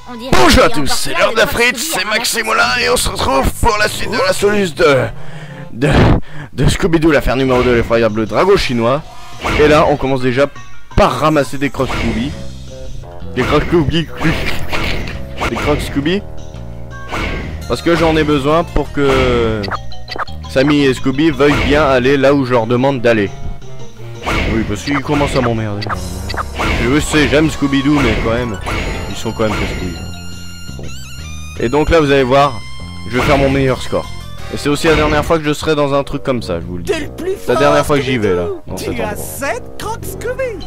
On dirait Bonjour à qu'il y a tous, encore c'est plein l'heure de de Crocs frites, Scooby à c'est ramasser. Maximola et on se retrouve pour la suite de la soluce de Scooby-Doo, l'affaire numéro 2, l'effroyable dragon chinois. Et là, on commence déjà par ramasser des Crocs Scooby. Des Crocs Scooby. Des Crocs Scooby. Parce que j'en ai besoin pour que Sammy et Scooby veuillent bien aller là où je leur demande d'aller. Oui, parce qu'ils commencent à m'emmerder. Je sais, j'aime Scooby-Doo, mais quand même, ils sont quand même casse-couilles. Bon. Et donc là, vous allez voir, je vais faire mon meilleur score. Et c'est aussi la dernière fois que je serai dans un truc comme ça, je vous le dis. C'est la dernière fois que j'y vais là, dans cet endroit. 7 Crocs Scooby.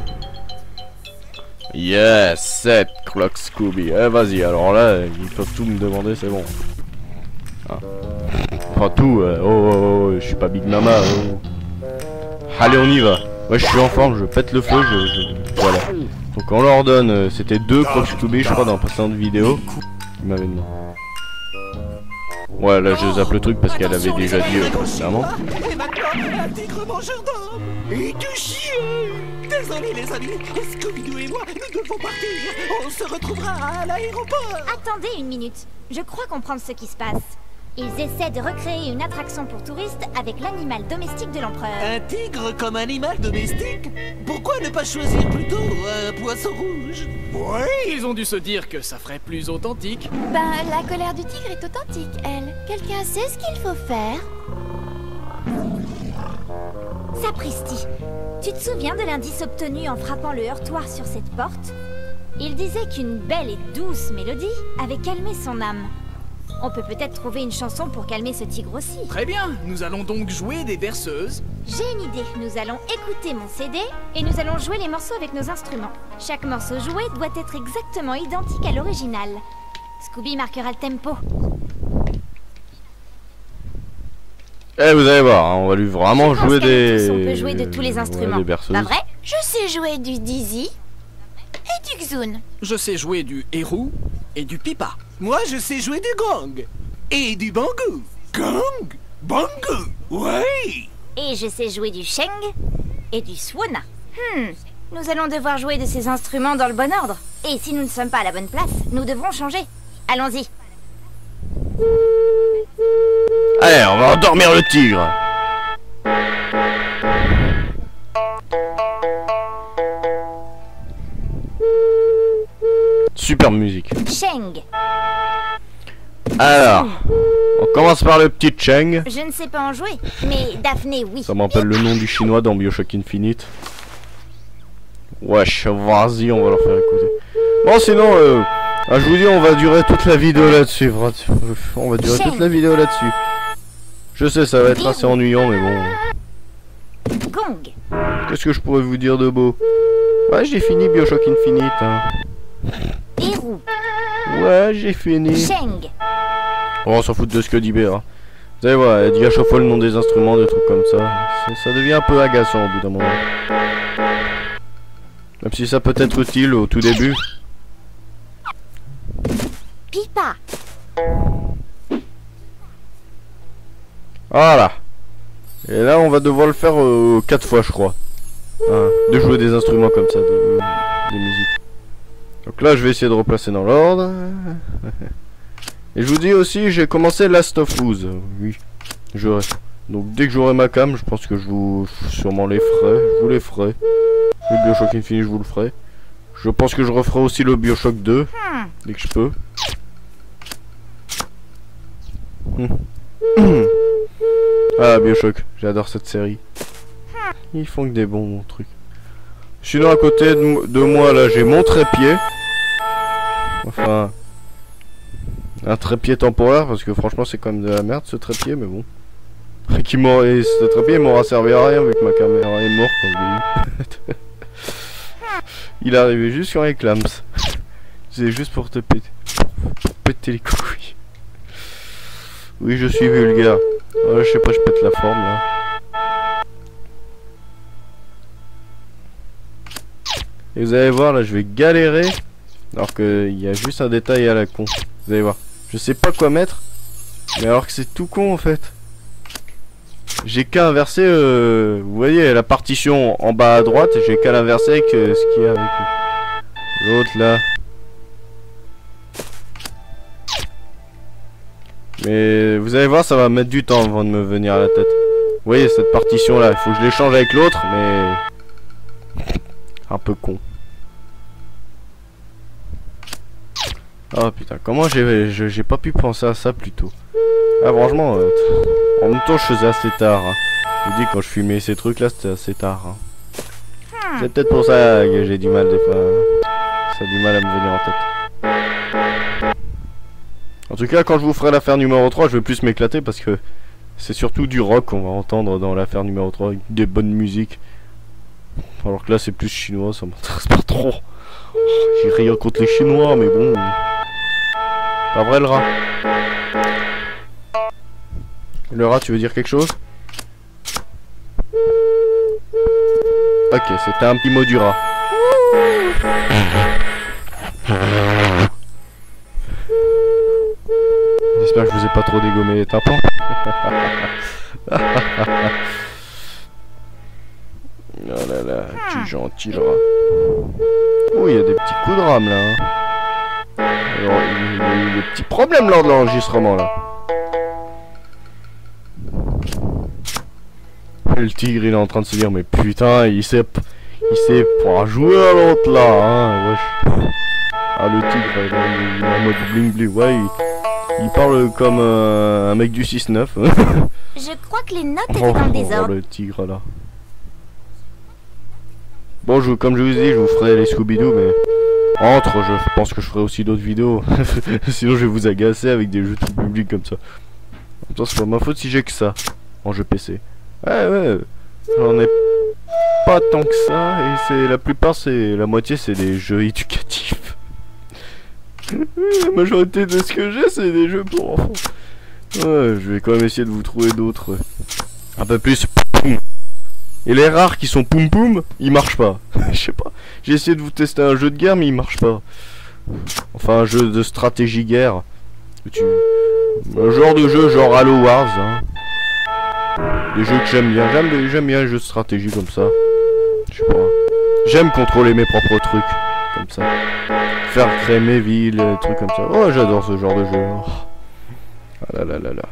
Yes, 7 Crocs Scooby. Eh vas-y, alors là, ils peuvent tout me demander, c'est bon. Ah. Enfin tout, je suis pas Big Mama. Oh. Allez, on y va. Ouais, je suis en forme, je pète le feu, voilà. Donc on leur donne, c'était 2 Crocs Scooby, je crois, dans la précédente vidéo. Il m'avait demandé. Ouais, là je zappe le truc parce qu'elle avait déjà dit précédemment. Et maintenant, un tigre mangeur d'or. Et du chien. Désolé les amis, Scooby-Doo et moi, nous devons partir. On se retrouvera à l'aéroport. Attendez une minute, je crois comprendre ce qui se passe. Ils essaient de recréer une attraction pour touristes avec l'animal domestique de l'empereur. Un tigre comme animal domestique? Pourquoi ne pas choisir plutôt un poisson rouge? Ouais, ils ont dû se dire que ça ferait plus authentique. Ben, la colère du tigre est authentique, elle. Quelqu'un sait ce qu'il faut faire? Sapristi, tu te souviens de l'indice obtenu en frappant le heurtoir sur cette porte? Il disait qu'une belle et douce mélodie avait calmé son âme. On peut peut-être trouver une chanson pour calmer ce tigre aussi. Très bien, nous allons donc jouer des berceuses. J'ai une idée, nous allons écouter mon CD et nous allons jouer les morceaux avec nos instruments. Chaque morceau joué doit être exactement identique à l'original. Scooby marquera le tempo. Eh, vous allez voir, hein, on va lui vraiment Je pense jouer qu'à nous des... tous, on peut jouer de tous les instruments. Ouais, des berceuses. Pas vrai? Je sais jouer du Dizzy et du Xun. Je sais jouer du héros et du pipa. Moi, je sais jouer du gong. Et du bangou. Gong? Bangou? Ouais. Et je sais jouer du sheng et du swana. Nous allons devoir jouer de ces instruments dans le bon ordre. Et si nous ne sommes pas à la bonne place, nous devrons changer. Allons-y. Allez, on va endormir le tigre. Super musique. Sheng. Alors, on commence par le petit Cheng. Je ne sais pas en jouer, mais Daphné, oui. Ça m'appelle le nom du chinois dans Bioshock Infinite. Wesh, vas-y, on va leur faire écouter. Bon, sinon, je vous dis, on va durer toute la vidéo là-dessus. On va durer toute la vidéo là-dessus. Je sais, ça va être assez ennuyant, mais bon. Gong. Qu'est-ce que je pourrais vous dire de beau? Ouais, j'ai fini Bioshock Infinite. Hein. Héros. Ouais, j'ai fini. Sheng. On s'en fout de ce que dit Béa. Vous allez voir, elle dit à chaque fois le nom des instruments, des trucs comme ça. Ça devient un peu agaçant au bout d'un moment. Même si ça peut être utile au tout début. Pipa. Voilà. Et là, on va devoir le faire 4 fois, je crois. Hein, de jouer des instruments comme ça, des musiques. Donc là, je vais essayer de replacer dans l'ordre. Et je vous dis aussi, j'ai commencé Last of Us. Oui, donc dès que j'aurai ma cam, je pense que je vous sûrement les ferai. Je vous les ferai. Le Bioshock Infinite, je vous le ferai. Je pense que je referai aussi le Bioshock 2 dès que je peux. Ah, Bioshock, j'adore cette série. Ils font que des bons trucs. Sinon, à côté de moi, là, j'ai mon trépied. Enfin, un trépied temporaire, parce que franchement, c'est quand même de la merde ce trépied, mais bon. Ce trépied m'aura servi à rien, vu que ma caméra est morte quand je l'ai eu. Il est arrivé juste quand il clams. C'est juste pour te péter. Pour péter les couilles. Oui, je suis vulgaire. Ouais, je sais pas, je pète la forme là. Et vous allez voir, là, je vais galérer. Alors qu'il y a juste un détail à la con. Vous allez voir. Je sais pas quoi mettre. Mais alors que c'est tout con en fait. J'ai qu'à inverser, vous voyez la partition en bas à droite, j'ai qu'à l'inverser avec ce qu'il y a avec l'autre là. Mais vous allez voir, ça va mettre du temps avant de me venir à la tête. Vous voyez cette partition là, il faut que je l'échange avec l'autre, mais... un peu con. Oh putain, comment j'ai pas pu penser à ça plus tôt. Ah franchement, en même temps je faisais assez tard. Hein. Je vous dis, quand je filmais ces trucs là, c'était assez tard. Hein. C'est peut-être pour ça que j'ai du mal des fois. Ça a du mal à me venir en tête. En tout cas, quand je vous ferai l'affaire numéro 3, je vais plus m'éclater parce que c'est surtout du rock qu'on va entendre dans l'affaire numéro 3, avec des bonnes musiques. Alors que là, c'est plus chinois, ça m'intéresse pas trop. J'ai rien contre les Chinois, mais bon. Pas vrai le rat? Le rat, tu veux dire quelque chose? Ok, c'était un petit mot du rat. J'espère que je vous ai pas trop dégommé les tympans. Oh là là, tu es gentil le rat. Oh, il y a des petits coups de rame là. Hein. Alors, il y a eu des petits problèmes lors de l'enregistrement là. Et le tigre il est en train de se dire mais putain il sait pas jouer à l'autre là hein, wesh. Ah le tigre il est en mode bling bling, ouais il parle comme un mec du 6-9. Je crois que les notes étaient dans le désordre. Le tigre là. Bon comme je vous dis, je vous ferai les Scooby-Doo mais je pense que je ferai aussi d'autres vidéos. Sinon je vais vous agacer avec des jeux tout publics comme ça. En même temps c'est pas ma faute si j'ai que ça en jeu PC. Ouais, j'en ai pas tant que ça, et c'est la moitié c'est des jeux éducatifs. La majorité de ce que j'ai c'est des jeux pour enfants. Ouais, je vais quand même essayer de vous trouver d'autres. Un peu plus poum. Et les rares qui sont poum poum, ils marchent pas. Je sais pas. J'ai essayé de vous tester un jeu de guerre mais il marche pas. Enfin un jeu de stratégie guerre. Un genre de jeu genre Halo Wars hein. Des jeux que j'aime bien, j'aime bien les jeux de stratégie comme ça. Je sais pas. J'aime contrôler mes propres trucs comme ça. Faire créer mes villes, des trucs comme ça. Oh j'adore ce genre de jeu. Oh. Ah là là là là.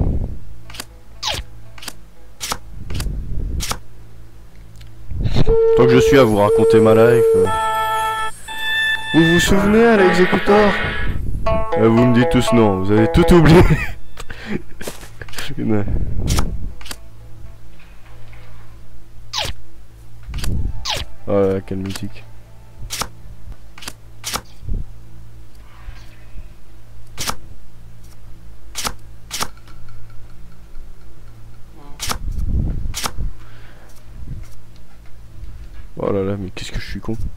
Tant que je suis à vous raconter ma life. Vous vous souvenez à l'exécuteur? Vous me dites tous non, vous avez tout oublié. Oh là là, quelle musique. Oh là là, mais qu'est-ce que je suis con.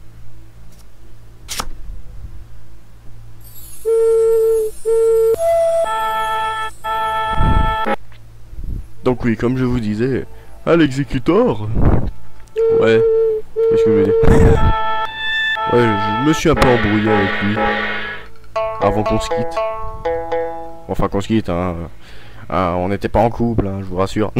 Donc oui, comme je vous disais, à l'exécuteur. Ouais. Qu'est-ce que je veux dire? Ouais, je me suis un peu embrouillé avec lui. Avant qu'on se quitte. Enfin qu'on se quitte, hein. On n'était pas en couple, hein, je vous rassure.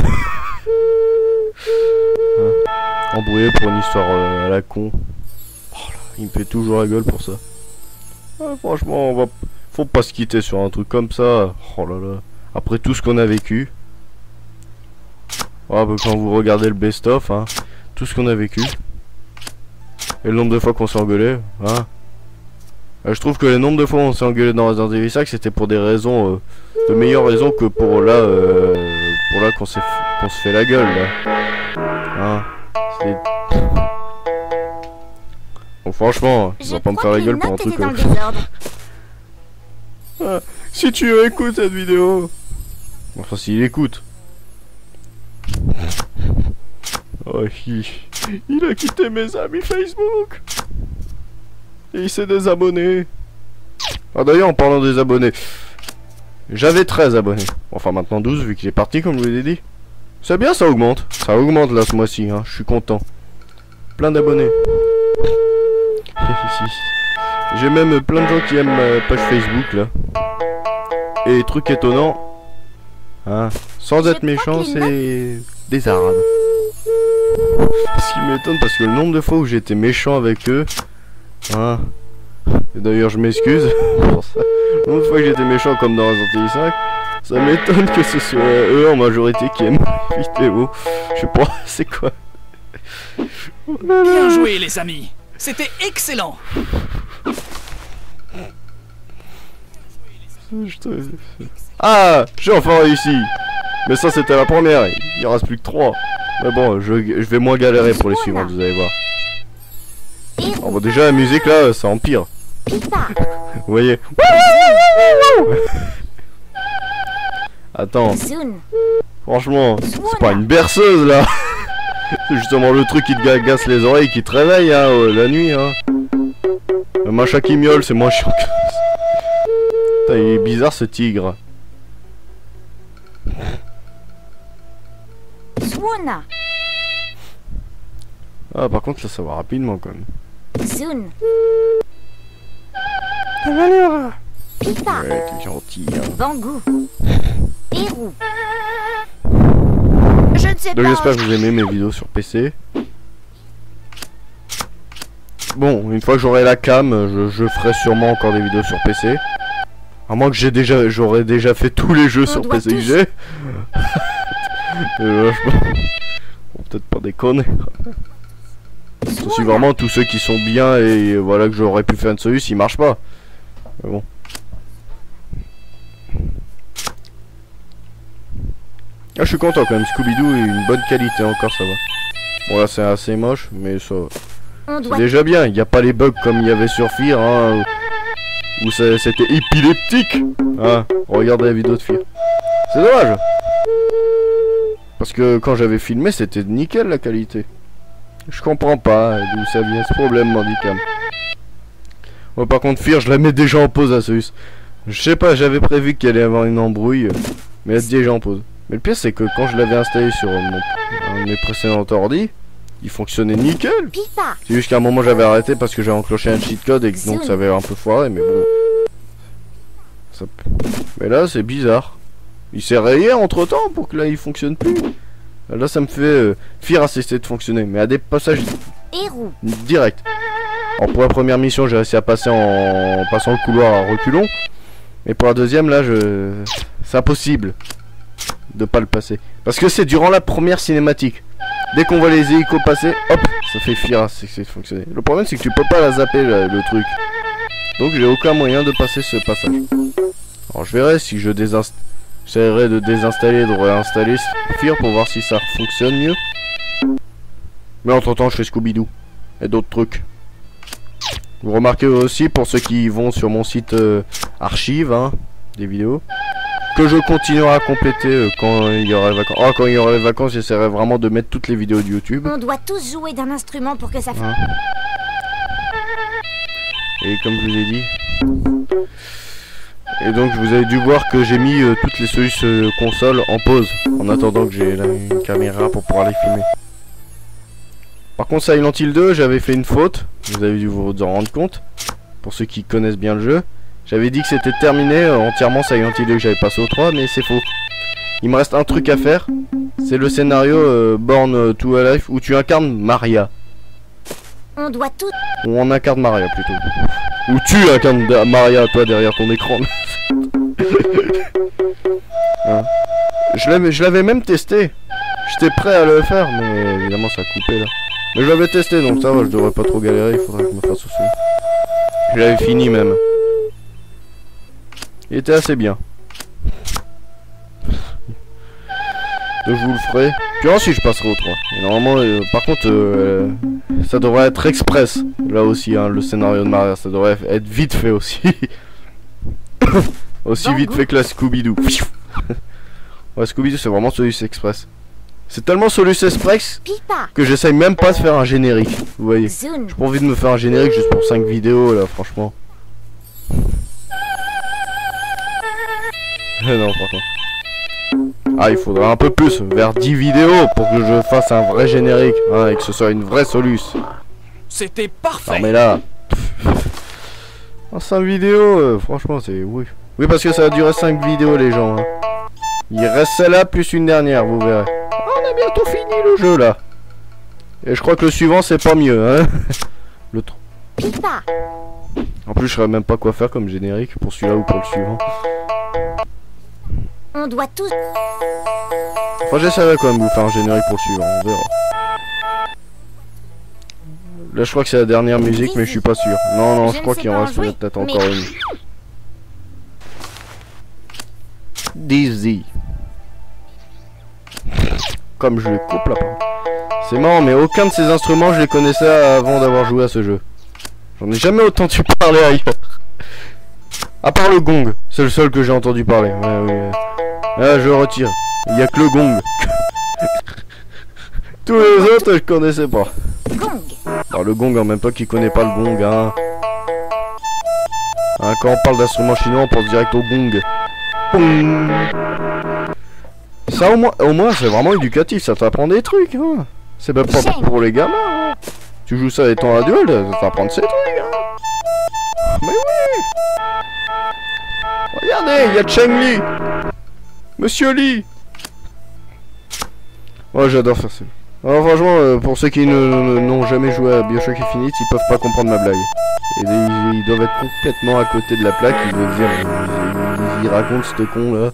Embrouillé pour une histoire à la con. Oh là, il me fait toujours la gueule pour ça. Franchement, faut pas se quitter sur un truc comme ça. Oh là là. Après tout ce qu'on a vécu. Bah, quand vous regardez le best-of, hein, tout ce qu'on a vécu. Et le nombre de fois qu'on s'est engueulé, hein. Je trouve que le nombre de fois où on s'est engueulé dans Resident Evil 5, c'était pour des raisons, de meilleures raisons que pour là qu'on se fait la gueule, là. Hein. Bon, franchement, tu vas pas me faire la gueule pour un truc comme ça. Si tu écoutes cette vidéo. Enfin, s'il écoute. Oh, il a quitté mes amis Facebook. Et il s'est désabonné. Ah d'ailleurs, en parlant des abonnés, j'avais 13 abonnés. Enfin maintenant 12 vu qu'il est parti comme je vous l'ai dit. C'est bien, ça augmente. Ça augmente là ce mois-ci, hein. Je suis content. Plein d'abonnés. J'ai même plein de gens qui aiment ma page Facebook là. Et truc étonnant, hein, sans être méchant, c'est des Arabes. Ce qui m'étonne parce que le nombre de fois où j'ai été méchant avec eux, hein, et d'ailleurs je m'excuse pour ça. Le nombre de fois que j'étais méchant comme dans Resident Evil 5, Ça m'étonne que ce soit eux en majorité qui aiment les vidéos. Je sais pas, c'est quoi. Bien joué, les amis. C'était excellent. Ah, j'ai enfin réussi. Mais ça c'était la première, il en reste plus que 3. Mais bon, je vais moins galérer pour les suivantes, vous allez voir. Oh, bon, déjà la musique là, ça empire. Vous voyez. Attends, franchement, c'est pas une berceuse là. C'est justement le truc qui te agace les oreilles, qui te réveille hein, la nuit. Hein. Le machin qui miaule, c'est moins chiant que ça. Putain, il est bizarre ce tigre. Ah, par contre, là, ça va rapidement quand même. Ouais, t'es gentil. Hein. Bangou. Hérou. Je ne sais Donc pas. j'espère que vous aimez mes vidéos sur PC. Bon, une fois que j'aurai la cam, je ferai sûrement encore des vidéos sur PC. À moins que j'aurais déjà fait tous les jeux sur PC que j'ai. Peut-être pas déconner. Si vraiment tous ceux qui sont bien et voilà que j'aurais pu faire une solution, ils marchent pas. Mais bon. Ah, je suis content quand même, Scooby-Doo est une bonne qualité encore, ça va. Bon là c'est assez moche, mais ça c'est déjà bien, il n'y a pas les bugs comme il y avait sur Fear, hein, où c'était épileptique. Hein, regardez la vidéo de Fear. C'est dommage. Parce que quand j'avais filmé, c'était nickel la qualité. Je comprends pas d'où ça vient ce problème, handicap. Moi par contre Fear, je la mets déjà en pause à Zeus. Je sais pas, j'avais prévu qu'il allait y avoir une embrouille, mais elle est déjà en pause. Mais le pire c'est que quand je l'avais installé sur un de mes précédents ordi, il fonctionnait nickel. C'est juste qu'à un moment j'avais arrêté parce que j'avais enclenché un cheat code et que donc ça avait un peu foiré, mais bon. Ça... Mais là c'est bizarre. Il s'est rayé entre temps pour que là il fonctionne plus. Là ça me fait Fear a cessé de fonctionner, mais à des passages direct. Alors pour la première mission j'ai réussi à passer en passant le couloir à reculons. Mais pour la deuxième là c'est impossible de pas le passer. Parce que c'est durant la première cinématique. Dès qu'on voit les hélicos passer, hop, ça fait Fear a cessé de fonctionner. Le problème c'est que tu peux pas la zapper le truc. Donc j'ai aucun moyen de passer ce passage. Alors je verrai si je j'essaierai de désinstaller et de réinstaller Fear pour voir si ça fonctionne mieux. Mais entre temps je fais Scooby-Doo et d'autres trucs. Vous remarquez aussi pour ceux qui vont sur mon site archive hein, des vidéos, que je continuerai à compléter quand il y aura les vacances. Oh, quand il y aura les vacances, j'essaierai vraiment de mettre toutes les vidéos de YouTube. On doit tous jouer d'un instrument pour que ça fasse. Hein. Et comme je vous ai dit. Et donc vous avez dû voir que j'ai mis toutes les solutions consoles en pause en attendant que j'ai une caméra pour pouvoir les filmer. Par contre Silent Hill 2 j'avais fait une faute, vous avez dû vous en rendre compte. Pour ceux qui connaissent bien le jeu, j'avais dit que c'était terminé entièrement Silent Hill 2, que j'avais passé au 3, mais c'est faux. Il me reste un truc à faire, c'est le scénario Born to Alive où tu incarnes Maria. On doit tout. Ou on incarne Maria plutôt. Ou tu incarnes Maria toi derrière ton écran. Hein. Je l'avais même testé. J'étais prêt à le faire, mais évidemment ça a coupé là. Mais je l'avais testé donc ça va, je devrais pas trop galérer, il faudrait que je me fasse aussi. Je l'avais fini même. Il était assez bien. Donc je vous le ferai. Puis ensuite je passerai au 3. Et normalement, par contre, ça devrait être express. Là aussi, hein, le scénario de Maria, ça devrait être vite fait aussi. Aussi vite fait que la Scooby-Doo. Ouais, Scooby-Doo c'est vraiment Solus Express. C'est tellement Solus Express que j'essaye même pas de faire un générique. Vous voyez, j'ai pas envie de me faire un générique juste pour 5 vidéos là, franchement. Non, franchement. Ah, il faudrait un peu plus, vers 10 vidéos pour que je fasse un vrai générique, hein, et que ce soit une vraie Solus. C'était parfait. Non mais là, 5 vidéos, franchement c'est... Oui. Oui parce que ça va durer 5 vidéos les gens. Hein. Il reste celle-là plus une dernière, vous verrez. On a bientôt fini le jeu là. Et je crois que le suivant c'est pas mieux, hein. Le 3. En plus je saurais même pas quoi faire comme générique pour celui-là ou pour le suivant. On doit tous... Enfin, j'essaierai quand même de vous faire un générique pour le suivant, on verra. Là, je crois que c'est la dernière musique, mais je suis pas sûr. Non, non, je crois qu'il en reste peut-être encore une. Dizzy. Comme je les coupe là. C'est marrant, mais aucun de ces instruments, je les connaissais avant d'avoir joué à ce jeu. J'en ai jamais entendu parler ailleurs. À part le gong, c'est le seul que j'ai entendu parler. Ouais, ouais. Ah, je retire. Il y a que le gong. Tous les autres, je connaissais pas. Gong. Alors le gong en même temps qui connaît pas le gong, hein. Hein, quand on parle d'instruments chinois, on pense direct au gong. Boum. Ça au moins c'est vraiment éducatif, ça t'apprend des trucs, hein. C'est même pas pour les gamins, hein. Tu joues ça étant adulte, ça t'apprend ces trucs, hein. Mais oui. Regardez, il y a Cheng Li. Monsieur Li. Ouais, j'adore faire ça. Alors franchement, pour ceux qui n'ont jamais joué à BioShock Infinite, ils peuvent pas comprendre ma blague. Et ils doivent être complètement à côté de la plaque, ils doivent dire, ils racontent ce con là.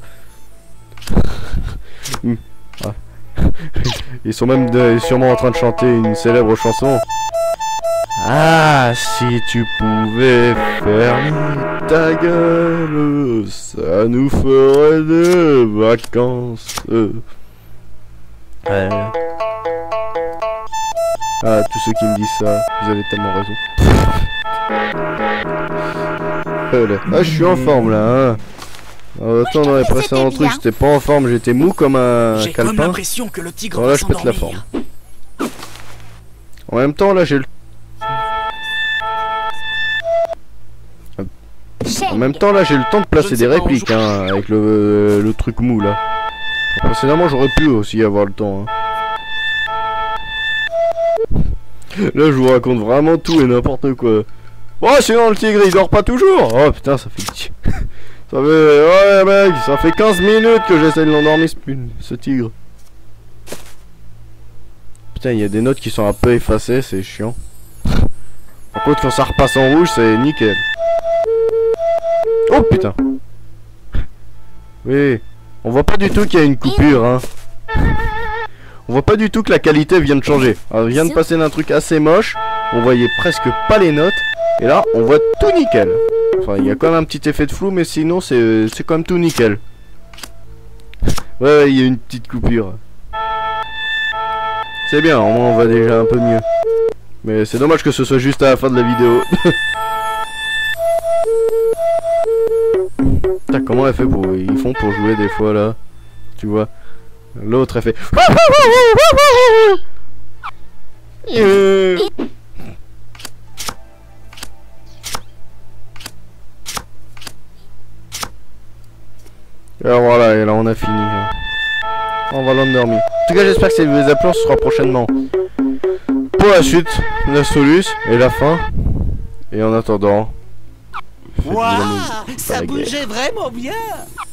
Ah. Ils sont même sûrement en train de chanter une célèbre chanson. Ah, si tu pouvais fermer ta gueule, ça nous ferait des vacances. Ouais. Ah, tous ceux qui me disent ça, vous avez tellement raison. Ah, je suis en forme là, hein. Autant dans les précédents trucs, j'étais pas en forme, j'étais mou comme un J'ai comme calepin. l'impression que le tigre Voilà, va je pète la s'endormir. forme. En même temps, là, j'ai le... En même temps, là, j'ai le temps de placer des répliques, hein, avec le truc mou, là. Précédemment, j'aurais pu aussi avoir le temps, hein. Là, je vous raconte vraiment tout et n'importe quoi. Oh, sinon, le tigre, il dort pas toujours. Oh, putain, ça fait... Ça fait... Ouais, mec, ça fait 15 minutes que j'essaie de l'endormir, ce tigre. Putain, il y a des notes qui sont un peu effacées, c'est chiant. Par contre, quand ça repasse en rouge, c'est nickel. Oh, putain. Oui, on voit pas du tout qu'il y a une coupure, hein. On voit pas du tout que la qualité vient de changer. Alors, vient de passer d'un truc assez moche, on voyait presque pas les notes, et là, on voit tout nickel. Enfin, il y a quand même un petit effet de flou, mais sinon, c'est quand même tout nickel. Ouais, il y a une petite coupure. C'est bien, au moins on va déjà un peu mieux. Mais c'est dommage que ce soit juste à la fin de la vidéo. Putain, comment ils font pour jouer des fois là? Tu vois? L'autre elle fait... Alors voilà, et là on a fini. Hein. On va l'endormir. En tout cas, j'espère que ça vous a plu. On se revoit prochainement pour la suite, la Solus et la fin. Et en attendant... Waouh, ça bougeait vraiment bien.